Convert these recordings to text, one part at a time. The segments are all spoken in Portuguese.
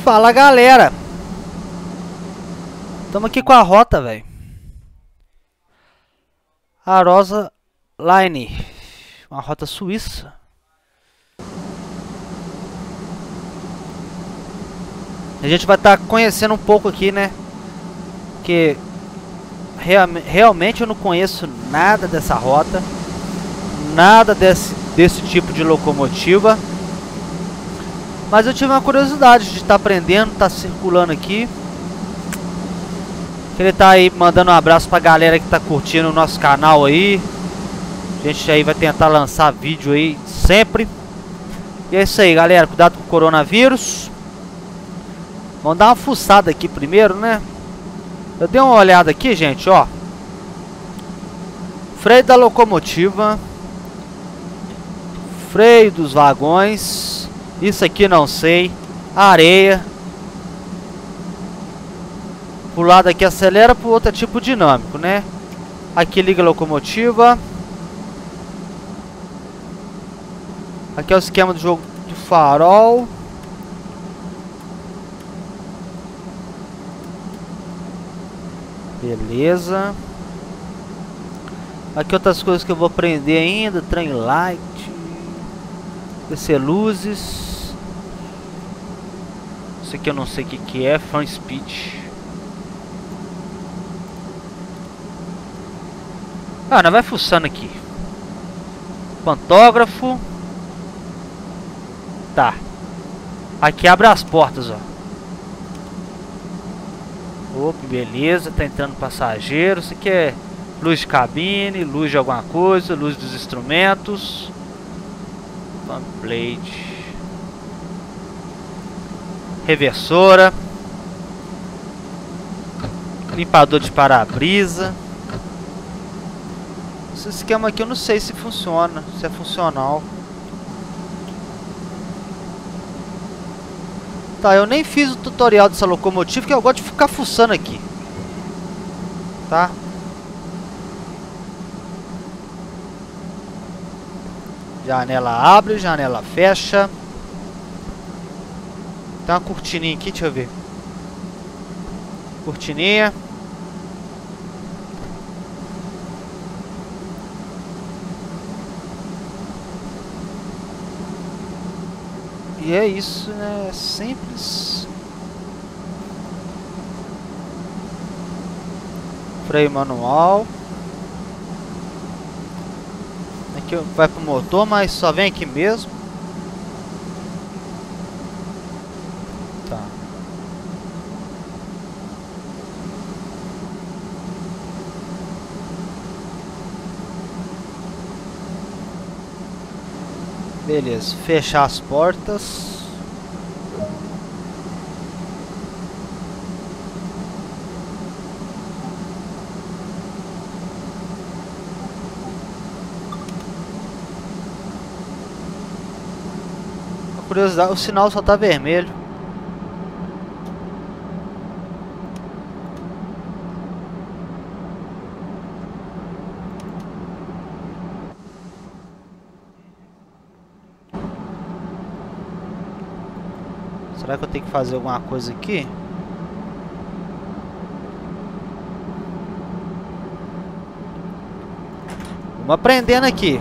Fala, galera. Estamos aqui com a rota, velho. Arosa Line. Uma rota suíça. A gente vai estar conhecendo um pouco aqui, né? Porque realmente eu não conheço nada dessa rota. Nada desse tipo de locomotiva. Mas eu tive uma curiosidade de estar aprendendo, estar circulando aqui. Queria estar aí mandando um abraço pra galera que tá curtindo o nosso canal aí. A gente aí vai tentar lançar vídeo aí sempre. E é isso aí, galera. Cuidado com o coronavírus. Vamos dar uma fuçada aqui primeiro, né? Eu dei uma olhada aqui, gente, ó. Freio da locomotiva. Freio dos vagões. Isso aqui não sei. Areia. Pro lado aqui acelera, pro outro é tipo dinâmico, né? Aqui liga a locomotiva. Aqui é o esquema do jogo de farol. Beleza. Aqui outras coisas que eu vou aprender ainda. Train light. Descer luzes. Isso aqui eu não sei o que é. Fan speed. Ah, nós vai fuçando aqui. Pantógrafo. Tá. Aqui abre as portas, ó. Opa, beleza. Tá entrando passageiro. Isso aqui é luz de cabine, luz de alguma coisa, luz dos instrumentos. Fanblade. Reversora. Limpador de para-brisa. Esse esquema aqui eu não sei se funciona, se é funcional. Tá, eu nem fiz o tutorial dessa locomotiva, porque eu gosto de ficar fuçando aqui. Tá? Janela abre, janela fecha. Tem uma cortininha aqui, deixa eu ver. Cortininha. E é isso, né? É simples. Freio manual. Aqui vai pro motor, mas só vem aqui mesmo. Tá. Beleza, fechar as portas. A curiosidade, o sinal só tá vermelho. Será que eu tenho que fazer alguma coisa aqui? Vamos aprendendo aqui.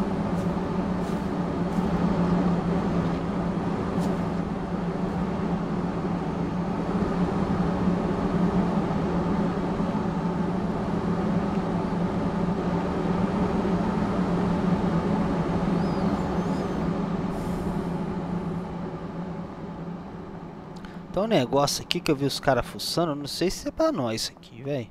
Tem um negócio aqui que eu vi os caras fuçando, não sei se é pra nós isso aqui, velho.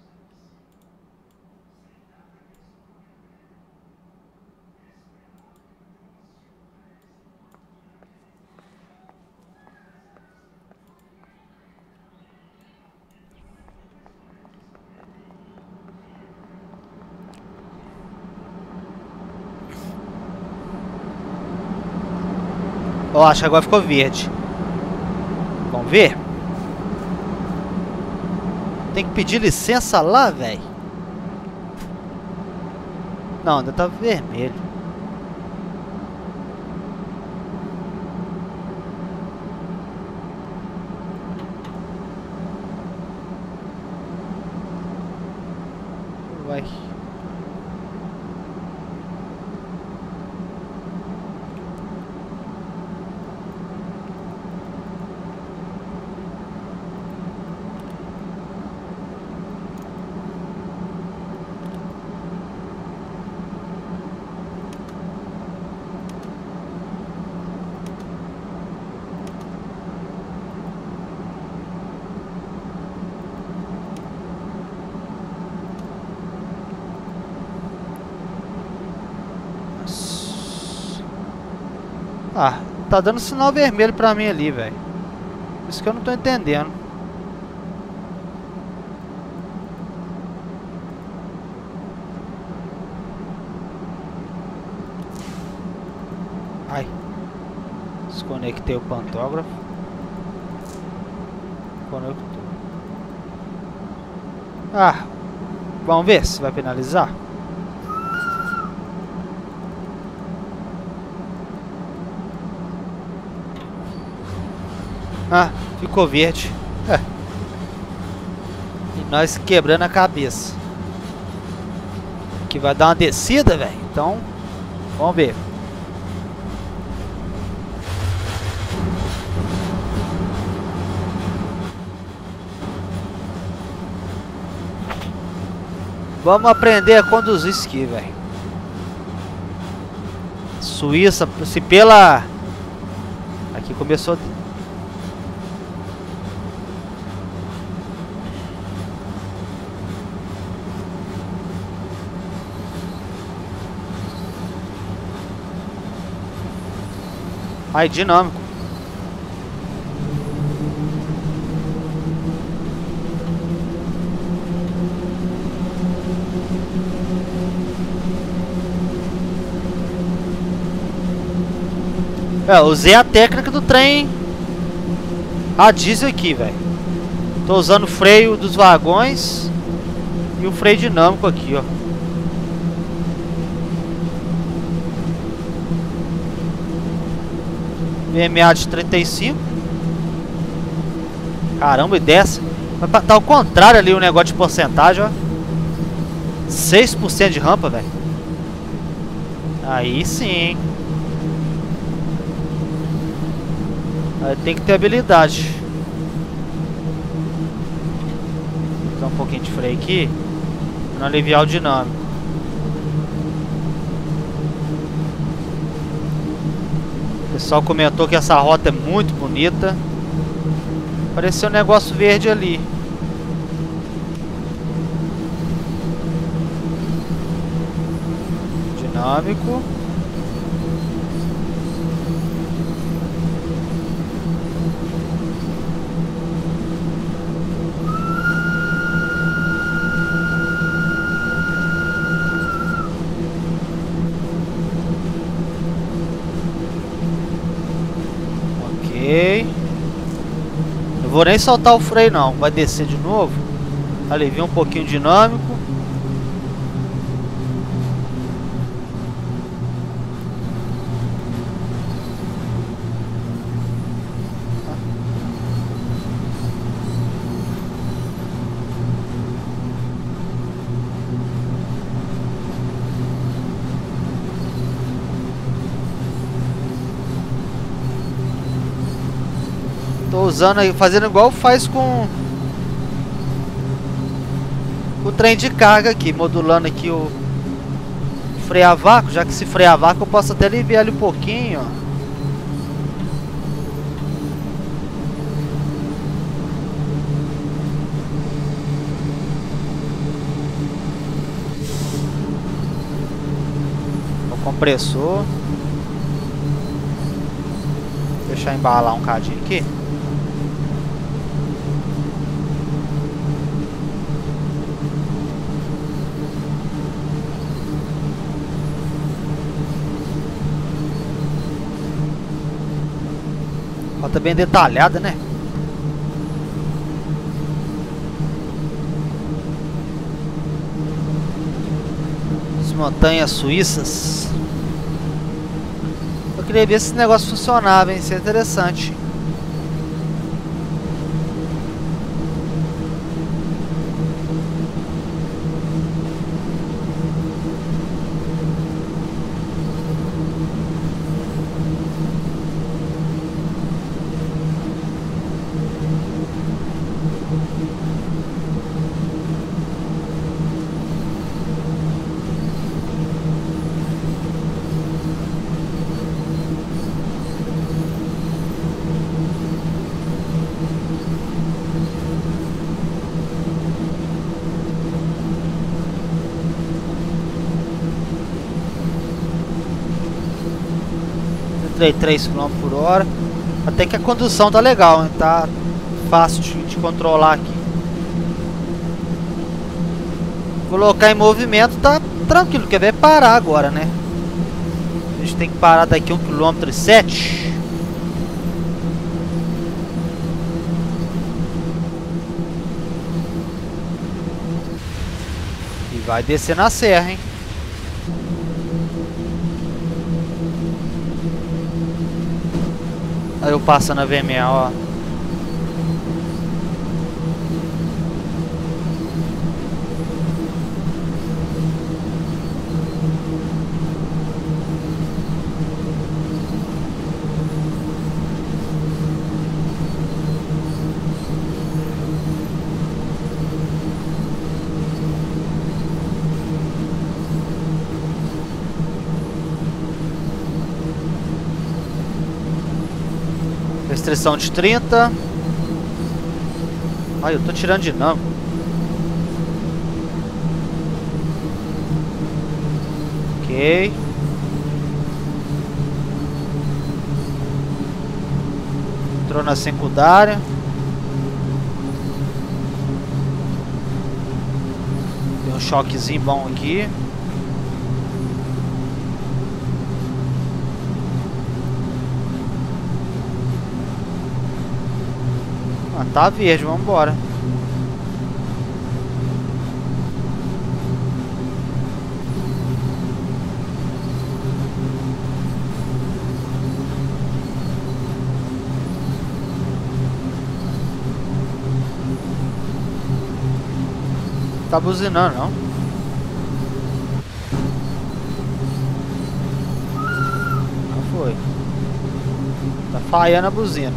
Ó, acho que agora ficou verde. Vamos ver? Tem que pedir licença lá, velho. Não, ainda tá vermelho. Vai. Ah, tá dando sinal vermelho pra mim ali, velho. Isso que eu não tô entendendo. Ai. Desconectei o pantógrafo. Conectou. Ah, vamos ver se vai penalizar. Ah, ficou verde. É. E nós quebrando a cabeça. Aqui vai dar uma descida, velho. Então, vamos ver. Vamos aprender a conduzir isso aqui, velho. Suíça, se pela... Aqui começou... Ai, dinâmico. É, usei a técnica do trem a diesel aqui, velho. Tô usando o freio dos vagões e o freio dinâmico aqui, ó. VMA de 35. Caramba, e desce. Tá ao contrário ali o negócio de porcentagem, ó. 6% de rampa, velho. Aí sim. Aí tem que ter habilidade. Vou usar um pouquinho de freio aqui pra não aliviar o dinâmico. O pessoal comentou que essa rota é muito bonita. Apareceu um negócio verde ali. Dinâmico. Não vou nem soltar o freio não. Vai descer de novo. Alivia um pouquinho dinâmico. Tô usando aí, fazendo igual faz com o trem de carga aqui, modulando aqui o freio a vácuo, já que se freio a vácuo eu posso até aliviar ele um pouquinho, ó. O compressor. Deixa eu embalar um cadinho aqui. Rota bem detalhada, né? As montanhas suíças. Eu queria ver se esse negócio funcionava, hein? Isso é interessante. 33 km/h. Até que a condução tá legal, hein? Tá fácil de controlar aqui. Colocar em movimento tá tranquilo, quer ver parar agora, né? A gente tem que parar daqui 1,7 km. E vai descer na serra, hein? Aí eu passo na VMA, ó. Restrição de 30. Ai, eu tô tirando dinâmico. Ok. Entrou na secundária. Tem um choquezinho bom aqui. Ah, tá verde, vamos embora. Tá buzinando, não? Não foi. Tá falhando a buzina.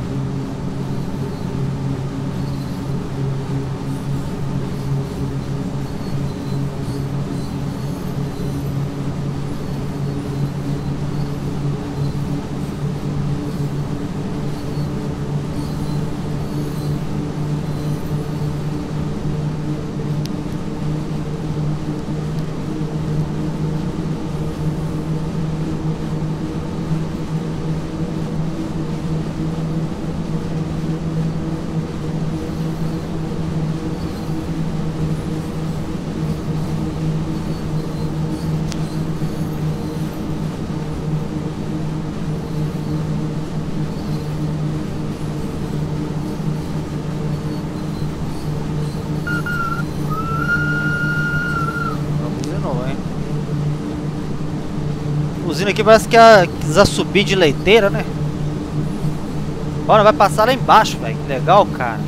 Usina aqui parece que quiser subir de leiteira, né? Bora, vai passar lá embaixo, velho. Que legal, cara.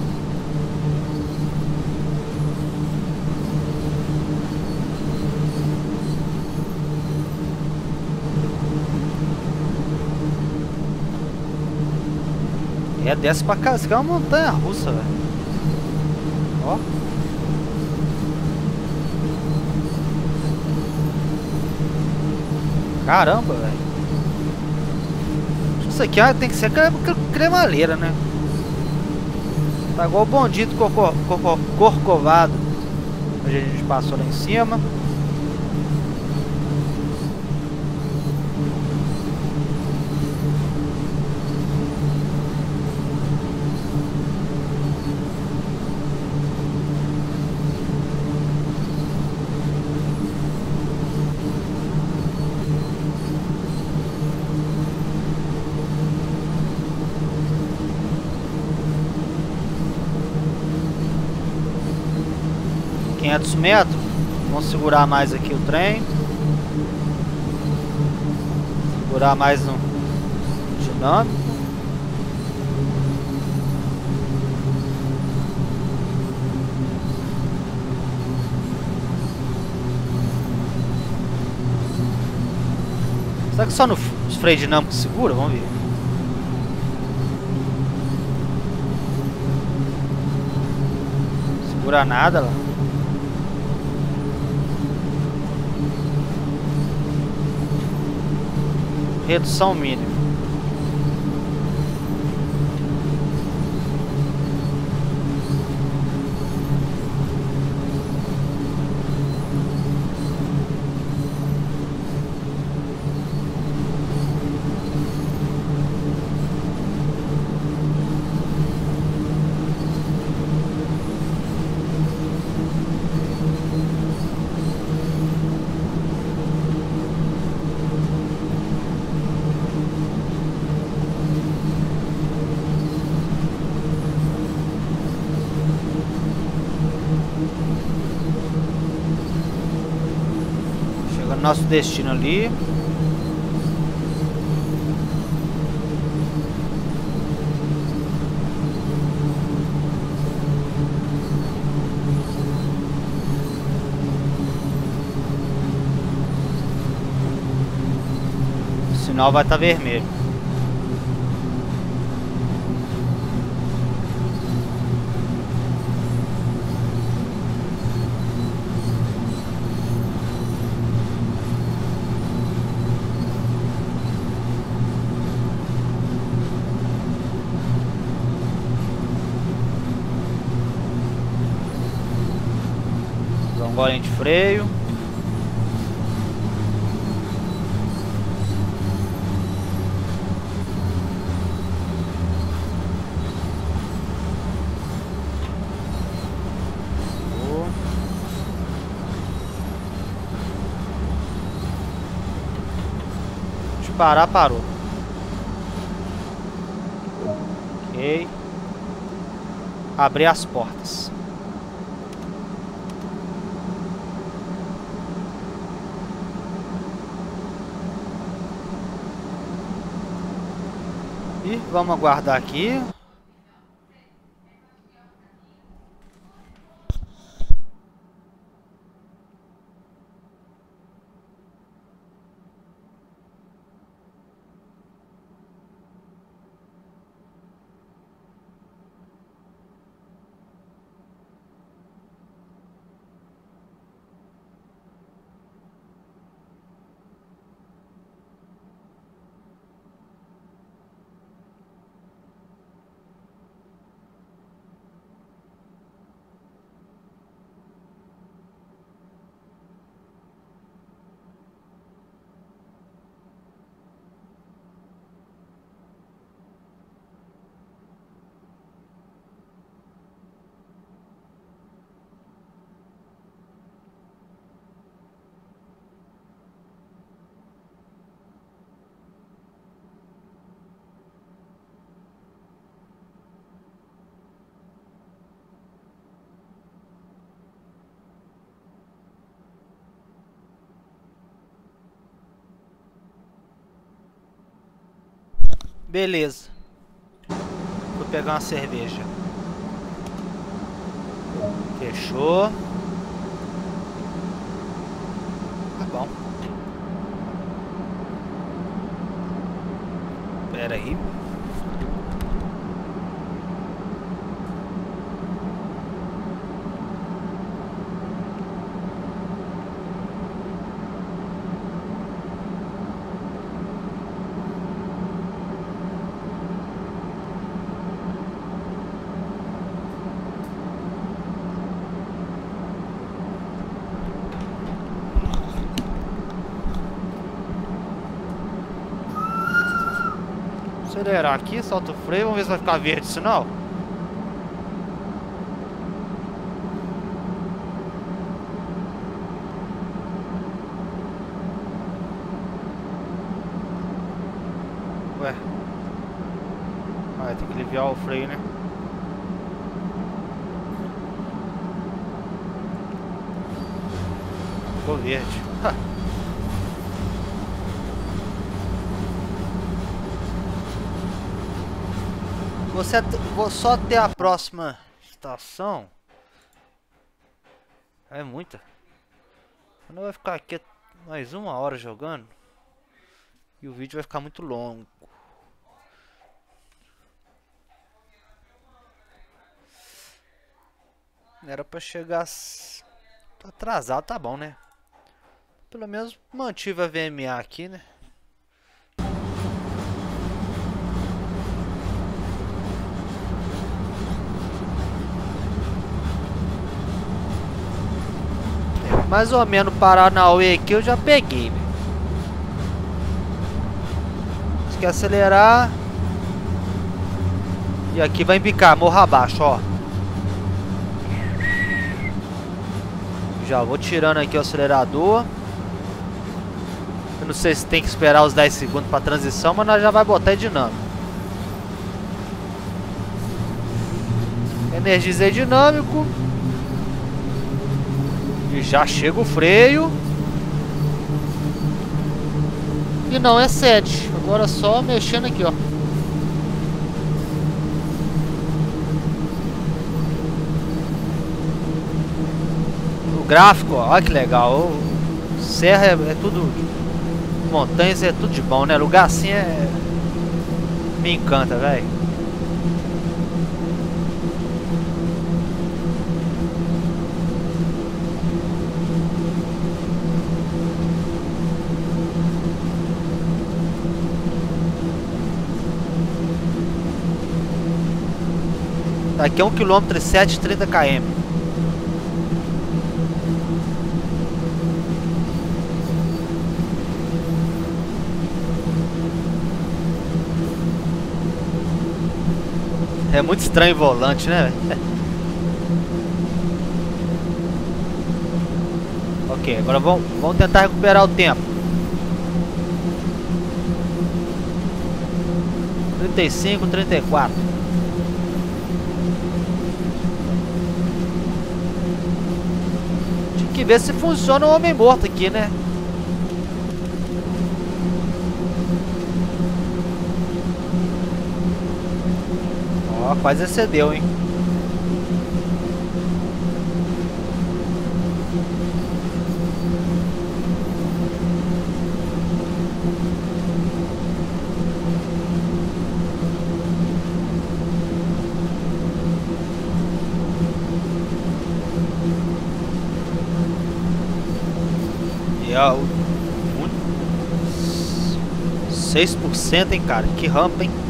É, desce pra cá. Isso aqui é uma montanha russa, velho. Ó. Caramba, velho. Isso aqui tem que ser cremaleira, né? Tá igual o bondito Corcovado. Hoje a gente passou lá em cima. metros. Vamos segurar mais aqui o trem. Segurar mais no dinâmico. Será que só no freio dinâmico segura? Vamos ver. Segura nada lá. Redução mínima. nosso destino ali. O sinal vai estar vermelho. Bolinha de freio. De parar, parou. Ok. Abrir as portas. E vamos aguardar aqui. Beleza. Vou pegar uma cerveja. Fechou. Tá bom. Pera aí. Acelerar aqui, solta o freio, vamos ver se vai ficar verde o sinal. Ué. Vai ter que aliviar o freio, né? Ficou verde. Vou só até a próxima estação. É muita. Não vai ficar aqui mais 1 hora jogando. E o vídeo vai ficar muito longo. Era pra chegar atrasado, tá bom, né? Pelo menos mantive a VMA aqui, né? Mais ou menos Paranauê aqui eu já peguei, velho. Se quer acelerar. E aqui vai embicar, morro abaixo, ó. Já vou tirando aqui o acelerador. Eu não sei se tem que esperar os 10 segundos para transição, mas nós já vai botar dinâmico. Energizei dinâmico. E já chega o freio. E não é 7. Agora só mexendo aqui, ó. O gráfico, ó, olha que legal. O serra é tudo. Montanhas é tudo de bom, né? Lugar assim me encanta, velho. Aqui é 1 km e 730 km. É muito estranho o volante, né? Ok, agora vamos tentar recuperar o tempo. 35, 34. Tinha que ver se funciona o homem morto aqui, né? Ó, quase excedeu, hein? E ó, 6%, hein, cara? Que rampa, hein?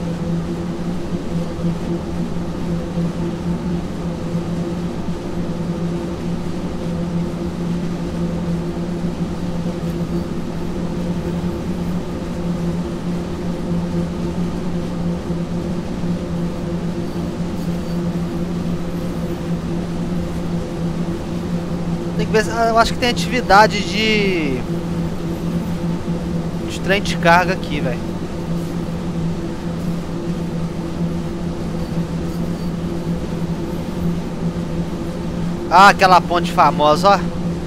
Tem que ver, eu acho que tem atividade de trem de carga aqui, velho. Ah, aquela ponte famosa, ó.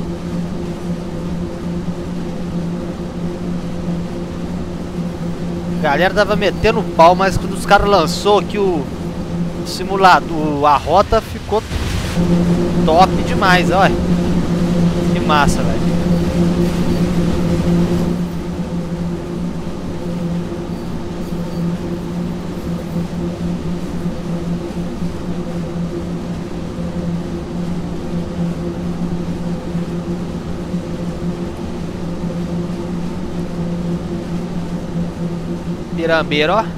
A galera tava metendo pau, mas quando os caras lançou aqui o simulador, a rota ficou top demais, olha. Que massa, velho. Pirambeiro, ó.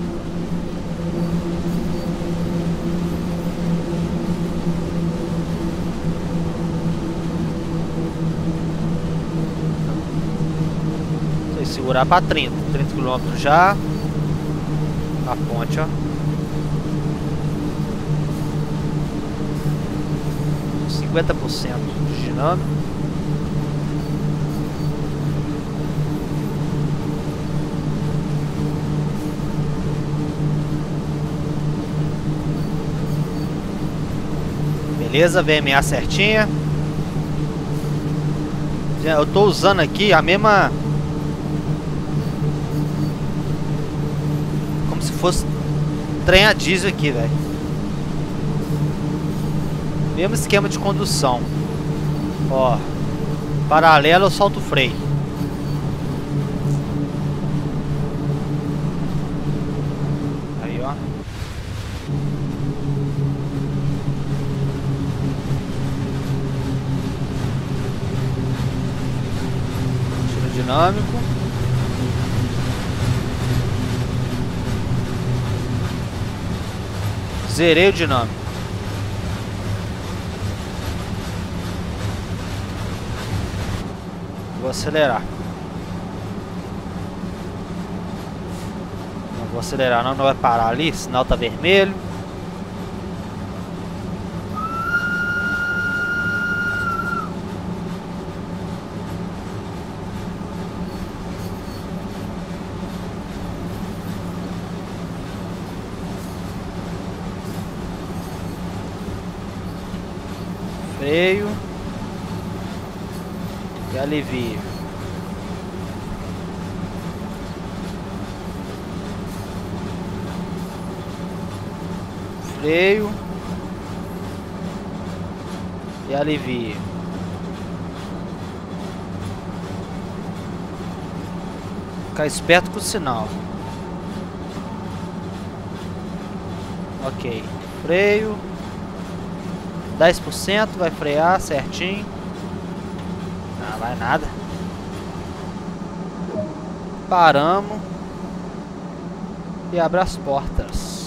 Vou segurar pra 30 km já. A ponte, ó. 50% de dinâmico. Beleza, VMA certinha. Eu tô usando aqui a mesma, como se fosse trem a diesel aqui, velho. Mesmo esquema de condução. Ó, paralelo eu solto o freio. Aí, ó. Dinâmico. Zerei o dinâmico. Vou acelerar. Não vou acelerar não, não vai parar ali, sinal tá vermelho. Freio e alivio. freio e alivie. Ficar esperto com o sinal. Ok, freio 10%, vai frear certinho. Não vai nada. Paramos e abre as portas.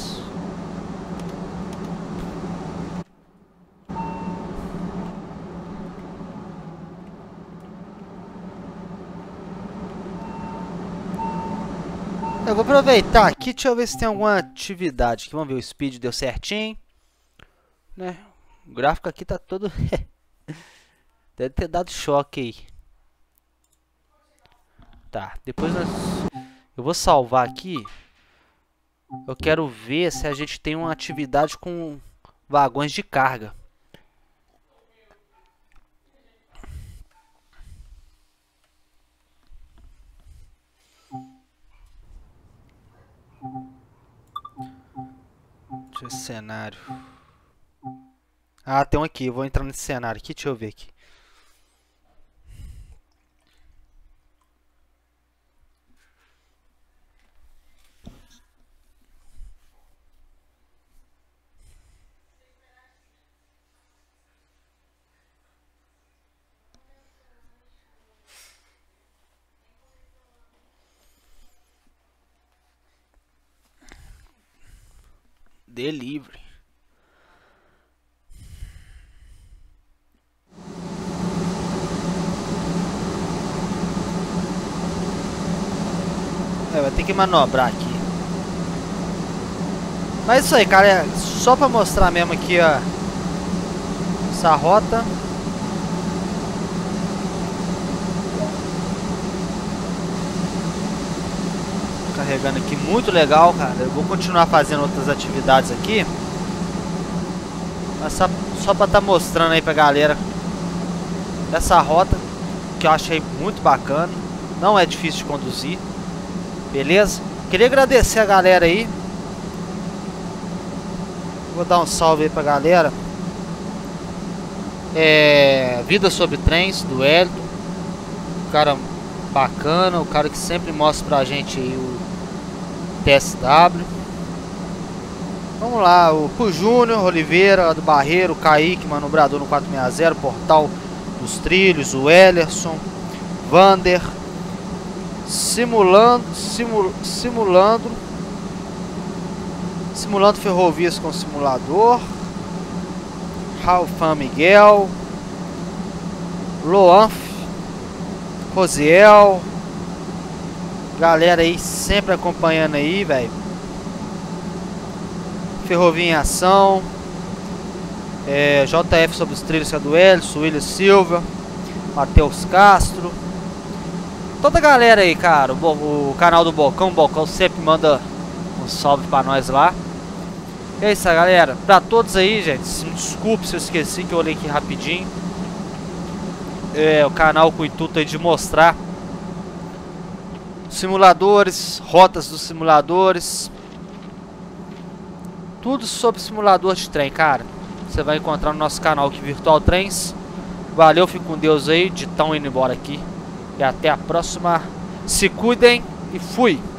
Eu vou aproveitar aqui, deixa eu ver se tem alguma atividade aqui. Vamos ver, o speed deu certinho, né? O gráfico aqui tá todo... Deve ter dado choque aí. Tá, depois eu vou salvar aqui. Eu quero ver se a gente tem uma atividade com vagões de carga. Deixa eu ver cenário. Ah, tem um aqui. Eu vou entrar nesse cenário aqui. Deixa eu ver aqui. Delivery. Vai ter que manobrar aqui. Mas isso aí, cara, é só pra mostrar mesmo aqui, ó, essa rota. Carregando aqui, muito legal, cara. Eu vou continuar fazendo outras atividades aqui. Mas só pra tá mostrando aí pra galera essa rota, que eu achei muito bacana. Não é difícil de conduzir. Beleza? Queria agradecer a galera aí. Vou dar um salve aí pra galera. Vida sobre Trens, do Hélio. Cara bacana, o cara que sempre mostra pra gente aí o TSW. Vamos lá, o Júnior Oliveira do Barreiro, o Kaique, manobrador no 460, Portal dos Trilhos, o Ellerson, Vander, simulando ferrovias com simulador, Ralfan Miguel, Loanf, Rosiel, galera aí sempre acompanhando aí, velho. Ferrovia em Ação, JF sobre os trilhos, que é do Elson, William Silva, Matheus Castro, toda a galera aí, cara. O canal do Bocão, sempre manda um salve pra nós lá. E é isso, galera. Pra todos aí, gente, me desculpe se eu esqueci, que eu olhei aqui rapidinho. O canal com o intuito aí de mostrar simuladores, rotas dos simuladores, tudo sobre simulador de trem, cara. Você vai encontrar no nosso canal aqui, Virtual Trens. Valeu, fique com Deus aí. Ditão indo embora aqui. E até a próxima. Se cuidem e fui!